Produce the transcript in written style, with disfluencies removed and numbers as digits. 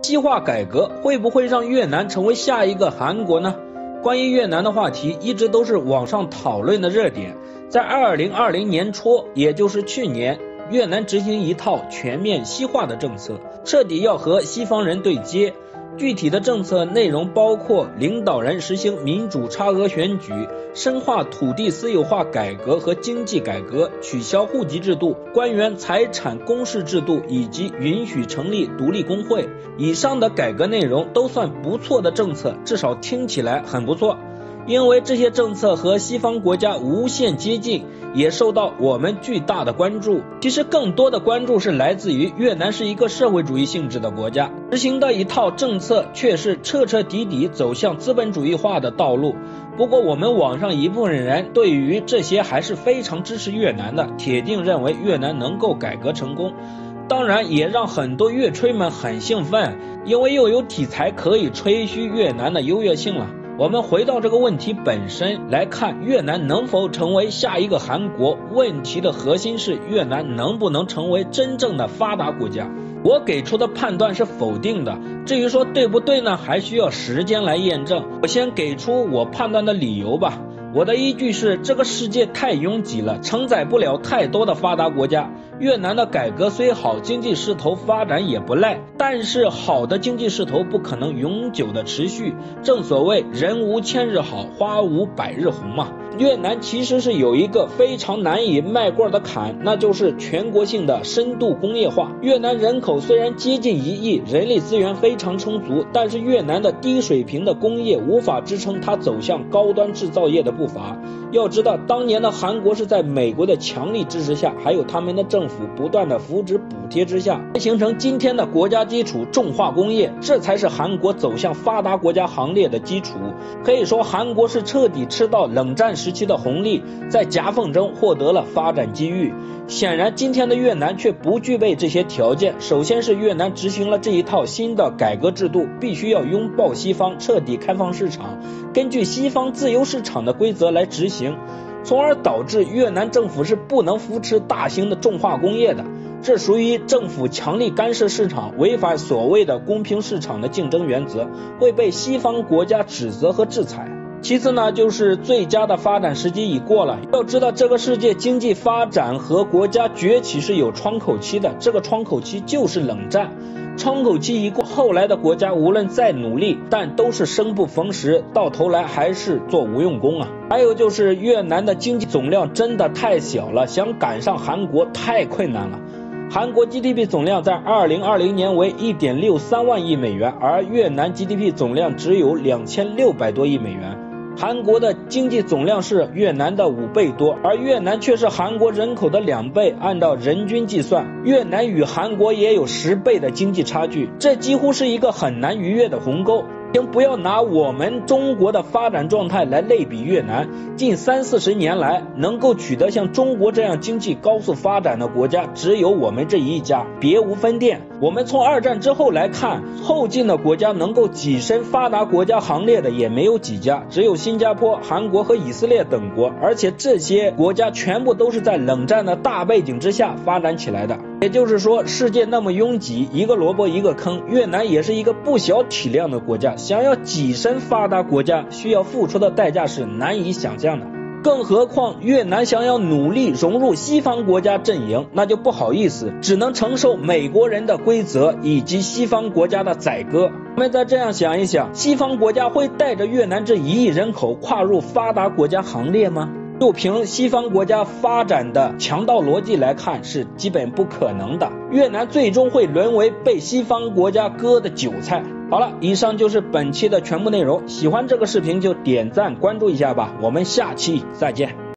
西化改革会不会让越南成为下一个韩国呢？关于越南的话题一直都是网上讨论的热点。在2020年初，也就是去年，越南执行一套全面西化的政策，彻底要和西方人对接。具体的政策内容包括领导人实行民主差额选举，深化土地私有化改革和经济改革，取消户籍制度、官员财产公示制度以及允许成立独立工会。以上的改革内容都算不错的政策，至少听起来很不错。因为这些政策和西方国家无限接近，也受到我们巨大的关注。其实更多的关注是来自于越南是一个社会主义性质的国家，执行的一套政策却是彻彻底底走向资本主义化的道路。不过我们网上一部分人对于这些还是非常支持越南的，铁定认为越南能够改革成功。当然也让很多越吹们很兴奋，因为又有题材可以吹嘘越南的优越性了。我们回到这个问题本身来看，越南能否成为下一个韩国？问题的核心是越南能不能成为真正的发达国家？我给出的判断是否定的，至于说对不对呢，还需要时间来验证。我先给出我判断的理由吧。我的依据是，这个世界太拥挤了，承载不了太多的发达国家。越南的改革虽好，经济势头发展也不赖，但是好的经济势头不可能永久的持续。正所谓人无千日好，花无百日红嘛。越南其实是有一个非常难以迈过的坎，那就是全国性的深度工业化。越南人口虽然接近1亿，人力资源非常充足，但是越南的低水平的工业无法支撑它走向高端制造业的步伐。要知道，当年的韩国是在美国的强力支持下，还有他们的政府不断的扶植补贴之下，形成今天的国家基础重化工业，这才是韩国走向发达国家行列的基础。可以说韩国是彻底吃到冷战时期的红利，在夹缝中获得了发展机遇。显然今天的越南却不具备这些条件。首先是越南执行了这一套新的改革制度，必须要拥抱西方，彻底开放市场，根据西方自由市场的规则来执行，从而导致越南政府是不能扶持大型的重化工业的，这属于政府强力干涉市场，违反所谓的公平市场的竞争原则，会被西方国家指责和制裁。其次呢，就是最佳的发展时机已过了。要知道，这个世界经济发展和国家崛起是有窗口期的，这个窗口期就是冷战。窗口期一过，后来的国家无论再努力，但都是生不逢时，到头来还是做无用功啊。还有就是越南的经济总量真的太小了，想赶上韩国太困难了。韩国 GDP 总量在2020年为 1.63 万亿美元，而越南 GDP 总量只有2600多亿美元。韩国的经济总量是越南的5倍多，而越南却是韩国人口的2倍，按照人均计算，越南与韩国也有10倍的经济差距，这几乎是一个很难逾越的鸿沟。请不要拿我们中国的发展状态来类比越南，近30-40年来能够取得像中国这样经济高速发展的国家只有我们这一家，别无分店。我们从二战之后来看，后进的国家能够跻身发达国家行列的也没有几家，只有新加坡、韩国和以色列等国，而且这些国家全部都是在冷战的大背景之下发展起来的。也就是说，世界那么拥挤，一个萝卜一个坑，越南也是一个不小体量的国家，想要跻身发达国家，需要付出的代价是难以想象的。更何况越南想要努力融入西方国家阵营，那就不好意思，只能承受美国人的规则以及西方国家的宰割。我们再这样想一想，西方国家会带着越南这1亿人口跨入发达国家行列吗？就凭西方国家发展的强盗逻辑来看，是基本不可能的。越南最终会沦为被西方国家割的韭菜。好了，以上就是本期的全部内容，喜欢这个视频就点赞关注一下吧，我们下期再见。